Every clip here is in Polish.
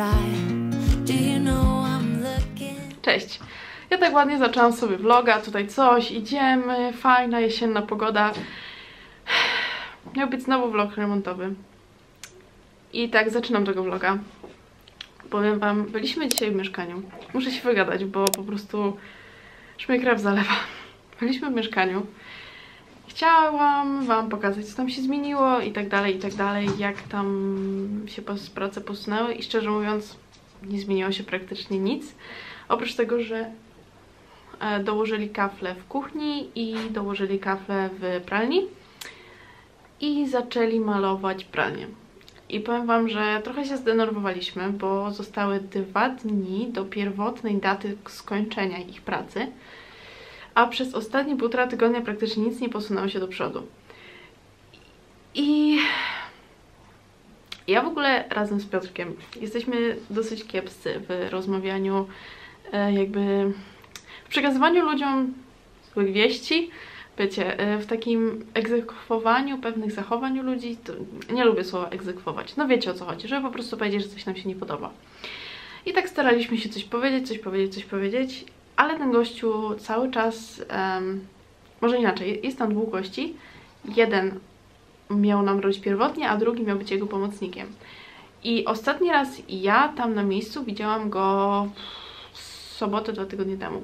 Cześć! Ja tak ładnie zaczęłam sobie vloga, tutaj coś, idziemy, fajna jesienna pogoda. Miał być znowu vlog remontowy. I tak zaczynam tego vloga. Powiem wam, byliśmy dzisiaj w mieszkaniu. Muszę się wygadać, bo po prostu już mnie krew zalewa. Byliśmy w mieszkaniu. Chciałam wam pokazać, co tam się zmieniło i tak dalej, jak tam się prace posunęły i szczerze mówiąc nie zmieniło się praktycznie nic. Oprócz tego, że dołożyli kafle w kuchni i dołożyli kafle w pralni i zaczęli malować pralnię. I powiem wam, że trochę się zdenerwowaliśmy, bo zostały 2 dni do pierwotnej daty skończenia ich pracy, a przez ostatnie 1,5 tygodnia praktycznie nic nie posunęło się do przodu. I ja w ogóle razem z Piotrkiem jesteśmy dosyć kiepscy w rozmawianiu, jakby w przekazywaniu ludziom złych wieści, wiecie, w takim egzekwowaniu pewnych zachowań u ludzi. To nie lubię słowa egzekwować, no wiecie o co chodzi, żeby po prostu powiedzieć, że coś nam się nie podoba. I tak staraliśmy się coś powiedzieć, ale ten gościu cały czas, może inaczej, jest tam 2 gości, jeden miał nam robić pierwotnie, a drugi miał być jego pomocnikiem. I ostatni raz ja tam na miejscu widziałam go w sobotę 2 tygodnie temu.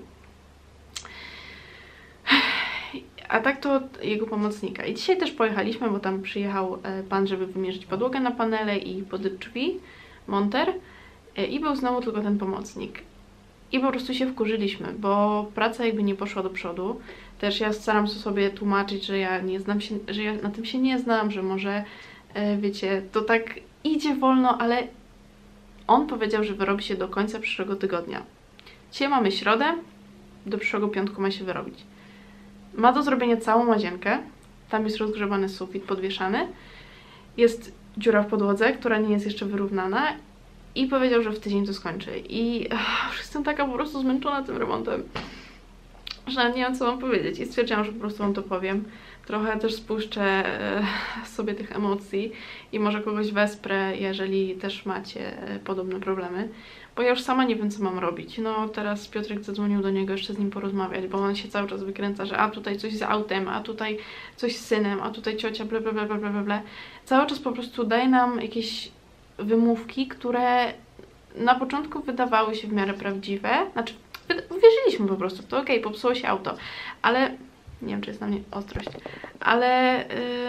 A tak to jego pomocnika. I dzisiaj też pojechaliśmy, bo tam przyjechał pan, żeby wymierzyć podłogę na panele i pod drzwi, monter. I był znowu tylko ten pomocnik. I po prostu się wkurzyliśmy, bo praca jakby nie poszła do przodu. Też ja staram się sobie tłumaczyć, że ja nie znam się, że ja na tym się nie znam, że może, wiecie, to tak idzie wolno, ale on powiedział, że wyrobi się do końca przyszłego tygodnia. Dzisiaj mamy środę, do przyszłego piątku ma się wyrobić. Ma do zrobienia całą łazienkę, tam jest rozgrzebany sufit podwieszany, jest dziura w podłodze, która nie jest jeszcze wyrównana i powiedział, że w tydzień to skończy. I już jestem taka po prostu zmęczona tym remontem, że nie wiem co mam powiedzieć i stwierdziłam, że po prostu wam to powiem. Trochę też spuszczę sobie tych emocji i może kogoś wesprę, jeżeli też macie podobne problemy. Bo ja już sama nie wiem, co mam robić. No teraz Piotrek zadzwonił do niego jeszcze z nim porozmawiać, bo on się cały czas wykręca, że a tutaj coś z autem, a tutaj coś z synem, a tutaj ciocia, ble, ble, ble, ble, ble, ble. Cały czas po prostu daje nam jakieś wymówki, które na początku wydawały się w miarę prawdziwe. Znaczy, uwierzyliśmy po prostu w to, okej, popsuło się auto, ale nie wiem, czy jest na mnie ostrość, ale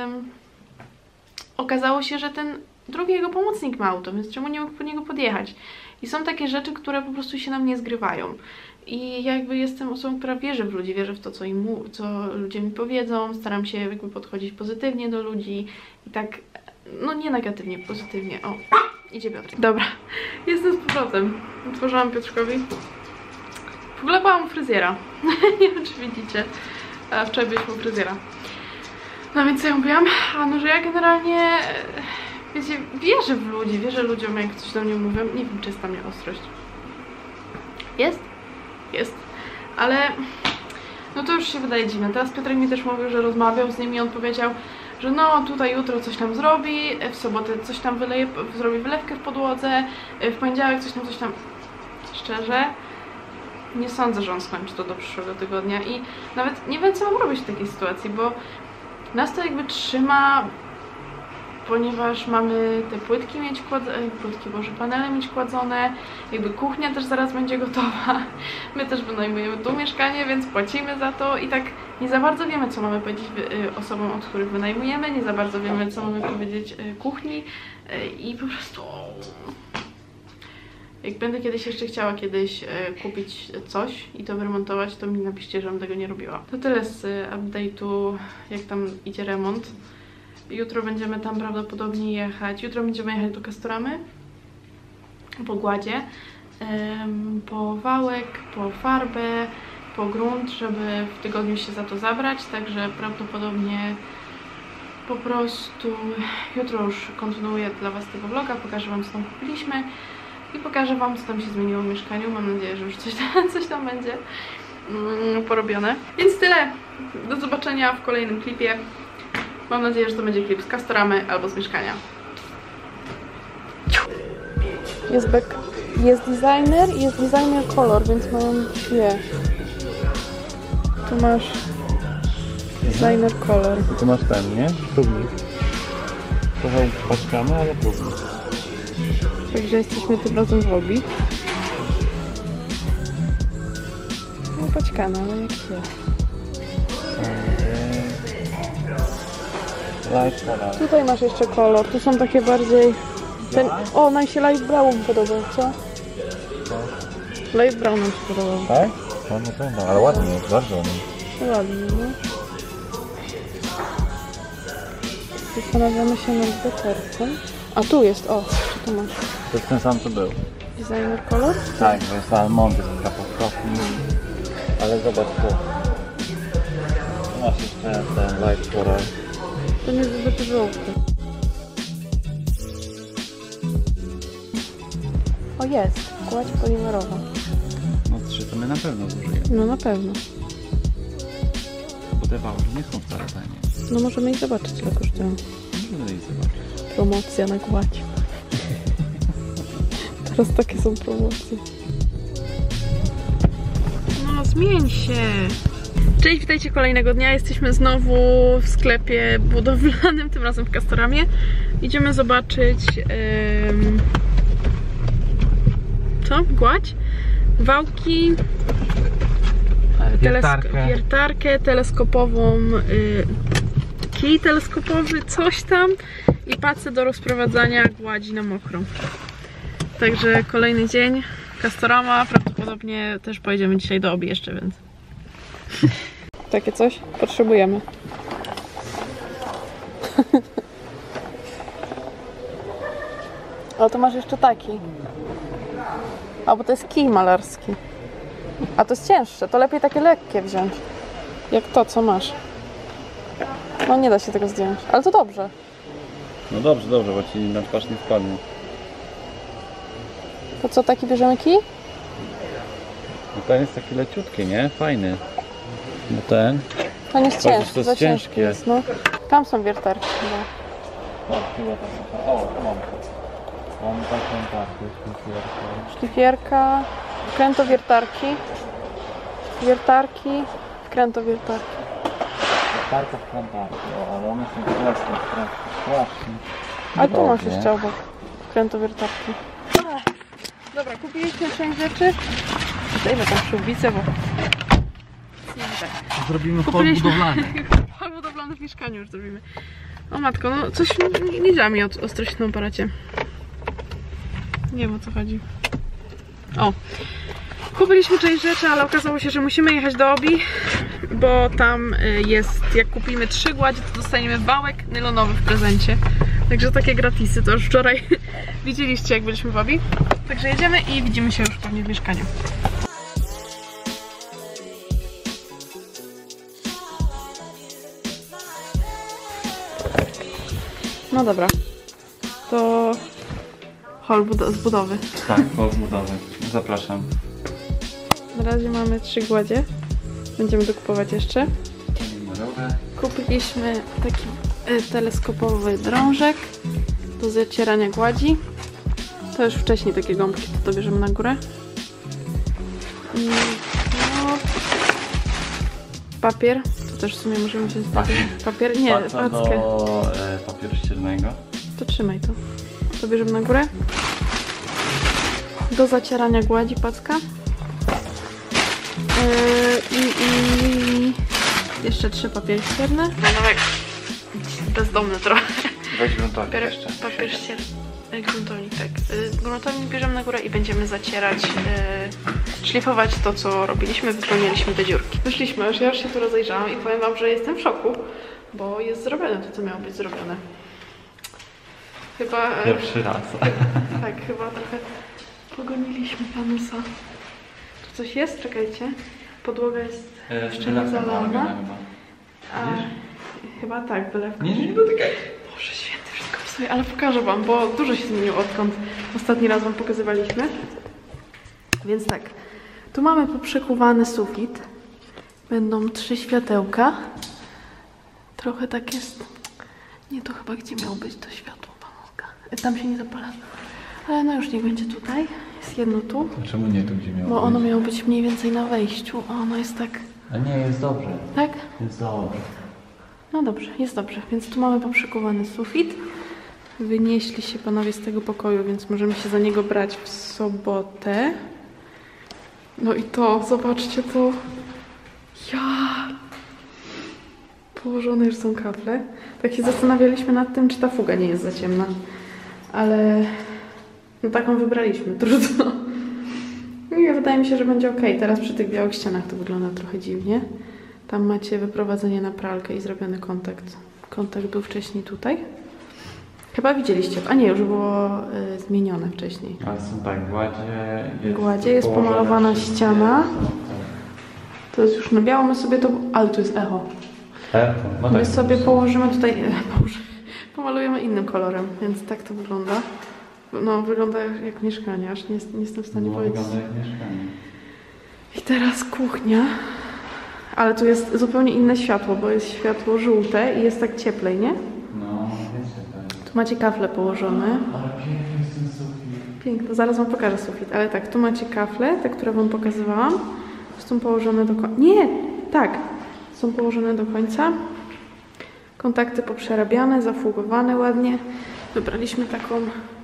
okazało się, że ten drugi jego pomocnik ma auto, więc czemu nie mógł po niego podjechać? I są takie rzeczy, które po prostu się nam nie zgrywają. I jakby jestem osobą, która wierzy w ludzi, wierzy w to, co ludzie mi powiedzą, staram się jakby podchodzić pozytywnie do ludzi i tak, no nie negatywnie, pozytywnie. O, idzie Piotrek. Dobra, jestem z powrotem. Otworzyłam Piotrkowi. W ogóle byłam u fryzjera. Nie wiem, czy widzicie. Wczoraj byliśmy u fryzjera. No więc co ja mówiłam? A no, że ja generalnie, wiecie, wierzę w ludzi, wierzę ludziom, jak coś do mnie mówią. Nie wiem, czy jest tam mnie ostrość. Jest? Jest. Ale no to już się wydaje dziwne. Teraz Piotrek mi też mówił, że rozmawiał z nimi i on powiedział, że no tutaj jutro coś tam zrobi, w sobotę coś tam wyleje, zrobi wylewkę w podłodze, w poniedziałek coś tam. Szczerze, nie sądzę, że on skończy to do przyszłego tygodnia i nawet nie wiem, co mam robić w takiej sytuacji, bo nas to jakby trzyma, ponieważ mamy te płytki mieć panele mieć kładzone, jakby kuchnia też zaraz będzie gotowa, my też wynajmujemy tu mieszkanie, więc płacimy za to i tak nie za bardzo wiemy, co mamy powiedzieć osobom, od których wynajmujemy, nie za bardzo wiemy, co mamy powiedzieć kuchni i po prostu... Jak będę kiedyś jeszcze chciała kupić coś i to wyremontować, to mi napiszcie, żebym tego nie robiła. To tyle z update'u, jak tam idzie remont. Jutro będziemy tam prawdopodobnie jechać. Jutro będziemy jechać do Castoramy po gładzie, po wałek, po farbę, po grunt, żeby w tygodniu się za to zabrać. Także prawdopodobnie po prostu jutro już kontynuuję dla was tego vloga, pokażę wam, co tam kupiliśmy. I pokażę wam, co tam się zmieniło w mieszkaniu. Mam nadzieję, że już coś tam będzie porobione. Więc tyle. Do zobaczenia w kolejnym klipie. Mam nadzieję, że to będzie klip z Castoramy albo z mieszkania. Jest designer i jest designer kolor, więc mają dwie. Tu masz designer kolor. I tu masz ten, nie? Próbnik. Trochę paczkamy, ale próbnik. Także jesteśmy tym razem w lobby. No paćkane, ale jak się. Light color. Tutaj masz jeszcze kolor, tu są takie bardziej... O, nam się light brown podobał, co? Light brown nam się podobał. Tak? No, ale ładnie jest, bardzo ładnie. Ładnie, no. Zastanawiamy się nad deterką. A tu jest, o, co tu masz? To jest ten sam, co był. Designer kolor? Tak, bo jest almondy z kapostofem. Ale zobacz tu. Tu masz jeszcze ten light color. To nie jest zbyt żółty. O, jest. Gładź polimerowa. No 3 to my na pewno zużyjemy. No na pewno. Bo te wałki nie są wcale tanie. No możemy ich zobaczyć, ile kosztują. Możemy ich zobaczyć. Promocja na gładź. Teraz takie są promocje. No zmień się! Cześć, witajcie kolejnego dnia. Jesteśmy znowu w sklepie budowlanym, tym razem w Castoramie. Idziemy zobaczyć co? Gładź? Wałki, wiertarkę teleskopową, kij teleskopowy, coś tam i pacę do rozprowadzania gładzi na mokro. Także kolejny dzień Castorama, prawdopodobnie też pojedziemy dzisiaj do Obi jeszcze, więc takie coś potrzebujemy. O, to masz jeszcze taki. A, bo to jest kij malarski. A to jest cięższe, to lepiej takie lekkie wziąć. Jak to, co masz. No nie da się tego zdjąć, ale to dobrze. No dobrze, bo ci na twarz nie wpadnie. To co, taki bierzemy kij? No ten jest taki leciutki, nie? Fajny. No ten... To jest ciężki, to jest za ciężki ciężkie. jest, no. Tam są wiertarki chyba. O, mam. Mam taką partię, Szlifierka, wkrętowiertarki, wiertarki, wkrętowiertarki. Wiertarka wkrętarki, ale one są strasznie. A tu masz jeszcze obok wkrętowiertarki. Dobra, kupiliśmy część rzeczy. Zdejmę tam śrubice, bo... Zrobimy hol budowlany. Hol budowlany w mieszkaniu już zrobimy. O matko, no coś nie działa mi o ostrości na aparacie. Nie wiem, o co chodzi. O! Kupiliśmy część rzeczy, ale okazało się, że musimy jechać do Obi, bo tam jest, jak kupimy 3 gładzi, to dostaniemy wałek nylonowy w prezencie. Także takie gratisy, to już wczoraj widzieliście, jak byliśmy w Obi. Także jedziemy i widzimy się już pewnie w mieszkaniu. No dobra, to hol z budowy. Tak, hol z budowy. Zapraszam. Na razie mamy 3 gładzie. Będziemy dokupować jeszcze. Kupiliśmy taki teleskopowy drążek do zacierania gładzi. To już wcześniej takie gąbki, to bierzemy na górę. No, papier. To też w sumie możemy wziąć papier. Nie, packę. Do papieru ściernego. To trzymaj to. To bierzemy na górę. Do zacierania gładzi packa. I jeszcze 3 papiery ścierne. Nawet bezdomny trochę. Weź gruntownik jeszcze. Papier ścierny. Gruntownik, tak. Gruntownik bierzemy na górę i będziemy zacierać, szlifować to, co robiliśmy, wypełniliśmy te dziurki. Wyszliśmy, ja już się tu rozejrzałam i powiem wam, że jestem w szoku, bo jest zrobione to, co miało być zrobione. Chyba... Pierwszy raz. Tak, chyba trochę pogoniliśmy panusa. Tu coś jest? Czekajcie. Podłoga jest jeszcze nie zalana. Chyba tak, wylewka. Nie dotykaj. Boże święty, wszystko psuje, ale pokażę wam, bo dużo się zmieniło, odkąd ostatni raz wam pokazywaliśmy. Więc tak, tu mamy poprzekuwany sufit. Będą 3 światełka. Trochę tak jest... Nie, to chyba gdzie miało być to światło, pamułka. Tam się nie zapala. Ale no już niech będzie tutaj. Jest jedno tu. A czemu nie tu, gdzie miało Bo być? ono miało być mniej więcej na wejściu. A ono jest tak... A nie, jest dobrze. Tak? Jest dobrze. No dobrze, jest dobrze. Więc tu mamy poprzykowany sufit. Wynieśli się panowie z tego pokoju, więc możemy się za niego brać w sobotę. No i to, zobaczcie to. Ja! Położone już są kable. Tak się zastanawialiśmy nad tym, czy ta fuga nie jest za ciemna. Ale no taką wybraliśmy, trudno. I wydaje mi się, że będzie ok. Teraz przy tych białych ścianach to wygląda trochę dziwnie. Tam macie wyprowadzenie na pralkę i zrobiony kontakt. Kontakt był wcześniej tutaj. Chyba widzieliście. A nie, już było zmienione wcześniej. Ale są tak, Gładzie jest pomalowana ściana. To jest już na biało, my sobie to... Ale tu jest echo. No My tak. sobie położymy tutaj... Pomalujemy innym kolorem, więc tak to wygląda. No, wygląda jak mieszkanie, aż nie jestem w stanie powiedzieć. Wygląda jak mieszkanie. I teraz kuchnia. Ale tu jest zupełnie inne światło, bo jest światło żółte i jest tak cieplej, nie? No, wiecie tak. Tu macie kafle położone. Ale piękny jest ten sufit. Piękno, zaraz wam pokażę sufit, ale tak, tu macie kafle, te, które wam pokazywałam. Są położone do końca. Nie! Tak! Są położone do końca. Kontakty poprzerabiane, zafugowane ładnie. Wybraliśmy taką...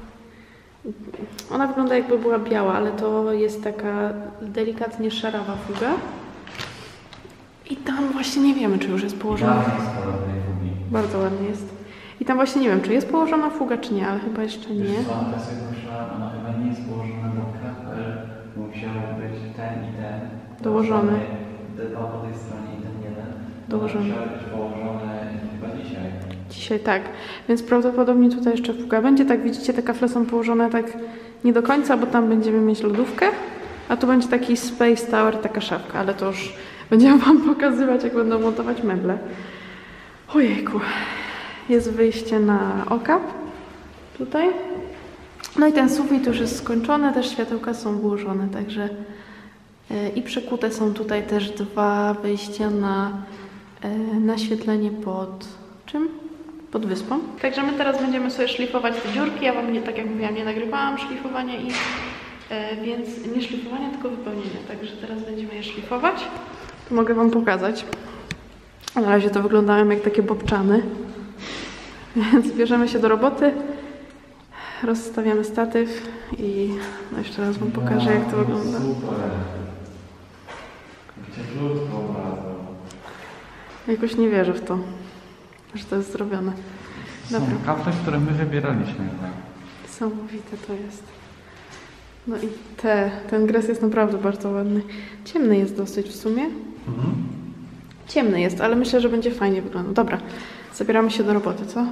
Ona wygląda jakby była biała, ale to jest taka delikatnie szarawa fuga. I tam właśnie nie wiemy, czy już jest położona. Bardzo ładnie jest. I tam właśnie nie wiem, czy jest położona fuga, czy nie, ale chyba jeszcze nie. Ona chyba nie jest położona do kafel, bo musiało być ten i ten. Dołożony. Dwa po tej stronie i ten jeden. Dołożony. Musiało być położone chyba dzisiaj. Dzisiaj tak, więc prawdopodobnie tutaj jeszcze fuga będzie. Tak widzicie, te kafle są położone tak nie do końca, bo tam będziemy mieć lodówkę, a tu będzie taki Space Tower, taka szafka, ale to już będziemy wam pokazywać, jak będą montować meble. Ojejku, jest wyjście na okap tutaj. No i ten sufit już jest skończony, też światełka są włożone, także i przekute są tutaj też dwa wyjścia na naświetlenie pod czym? Pod wyspą. Także my teraz będziemy sobie szlifować te dziurki. Ja wam nie, tak jak mówiłam, nie nagrywałam szlifowania ich, więc nie szlifowania, tylko wypełnienia. Także teraz będziemy je szlifować. Tu mogę wam pokazać. Na razie to wyglądają jak takie bobczany. Więc bierzemy się do roboty. Rozstawiamy statyw i no jeszcze raz wam pokażę, jak to wygląda. Super. Cieplutko bardzo. Jakoś nie wierzę w to, że to jest zrobione. Dobra. Są kafle, które my wybieraliśmy. Niesamowite to jest. No i ten gres jest naprawdę bardzo ładny. Ciemny jest dosyć w sumie. Ciemny jest, ale myślę, że będzie fajnie wyglądał. Dobra, zabieramy się do roboty, co?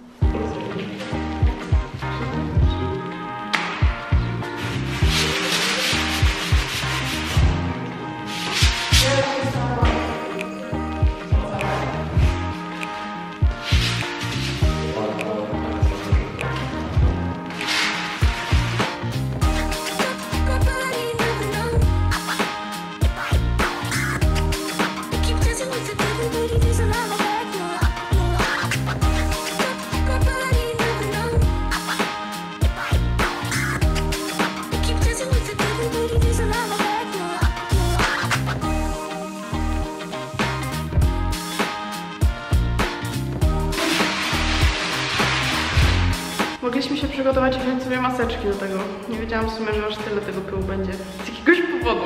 Mogliśmy się przygotować i wziąć sobie maseczki do tego. Nie wiedziałam w sumie, że aż tyle tego pyłu będzie. Z jakiegoś powodu.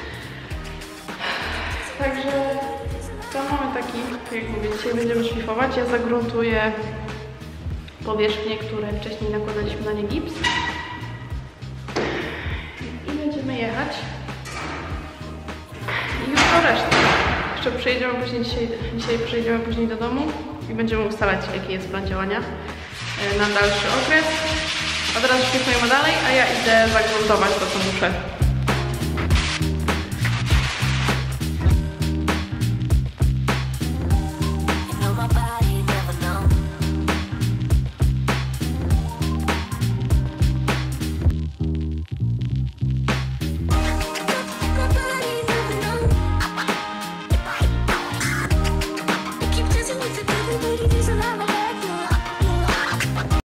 Także plan mamy taki, jak mówię, dzisiaj będziemy szlifować. Ja zagruntuję powierzchnie, które wcześniej nakładaliśmy na nie gips. I będziemy jechać. I już do reszty. Jeszcze przyjedziemy później, dzisiaj przyjedziemy później do domu i będziemy ustalać, jaki jest plan działania na dalszy okres. A teraz szlifujemy dalej, a ja idę zagruntować to, co muszę.